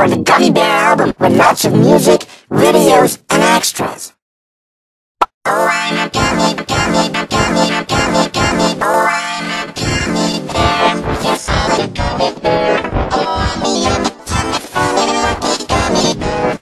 for the Gummy Bear album with lots of music, videos, and extras. Oh, I'm a gummy, gummy, gummy, gummy, gummy, oh, I'm a gummy bear. Yes, I'm a gummy bear.